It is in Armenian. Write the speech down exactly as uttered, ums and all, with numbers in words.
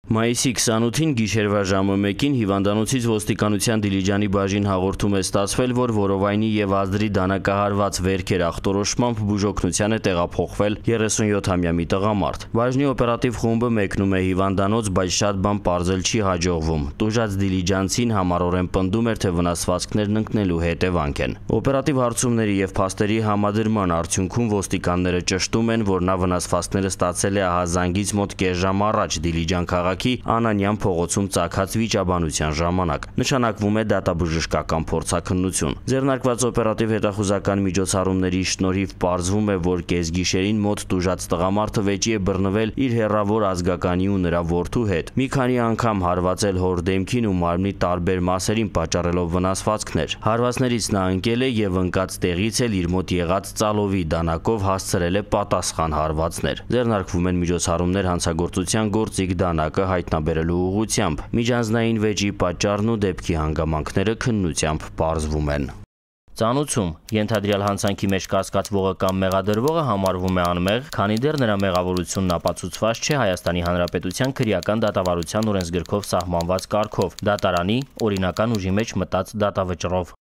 Մայիսի քսանութին գիշերվա ժամը մեկին հիվանդանոցից ոստիկանության Դիլիջանի բաժին հաղորդում է ստացվել, որ որովայնի և ազդրի դանակահարված վերքեր ախտորոշմամբ բուժօգնության է տեղափոխվել երեսունյոթամյա մի տղամարդ։ Բաժնի օպերատիվ խումբը մեկնում է հիվանդանոց, բայց շատ բան պարզել չի հաջողվում։ Տուժած դիլիջանցին համառորեն պնդում էր, թե վնասվածքներն ընկնելու հետևանք են։ Օպերատիվ հարցումների և փաստերի համադրման արդյունքում ոստիկանները ճշտում են, որ նա վնասվածքները ստացել է ահազանգից մոտ կես ժամ առաջ Դիլիջան քաղաքի Անանյան փողոցում ծագած վիճաբանության ժամանակ։ Նշանակվում է դատաբժշկական փորձաքննություն։ Ձեռնարկված օպերատիվ հետախուզական միջոցառումների շնորհիվ պարզվում է, որ կեսգիշերին մոտ տուժած տղամարդը վեճի է բռնվել իր հեռավոր ազգականի ու նրա որդու հետ։ Մի քանի անգամ հարվածել հոր դեմքին ու մարմնի տարբեր մասերին, պատճառելով վնասվածքներ։ Հարվածներից նա ընկել է և ընկած տեղից էլ իր մոտ եղած ծալովի դանակով հասցրել է պատասխան հարվածներ։ Ձեռնարկվում են միջոցառումներ հանցագործության գործիք դանակը հայտնաբերելու ուղղությամբ։ Միջանձնային վեճի պատճառն ու դեպքի հանգամանքները քննությամբ պարզվում են։ Ծանուցում ենթադրյալ հանցանքի մեջ կասկածվողը կամ մեղադրվողը համարվում է անմեղ, քանի դեռ նրա մեղավորությունն ապացուցված չէ Հայաստանի Հանրապետության քրեական դատավարության օրենսգրքով սահմանված կարգով՝ դատարանի օրինական ուժի մեջ մտած դատավճռով։